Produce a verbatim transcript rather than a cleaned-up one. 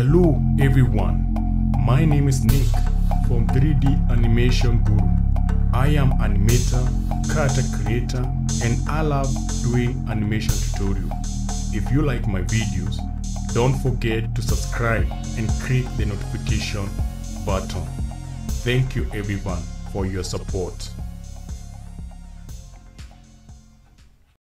Hello everyone, my name is Nick from three D Animation Guru. I am animator, character creator, and I love doing animation tutorial. If you like my videos, don't forget to subscribe and click the notification button. Thank you everyone for your support.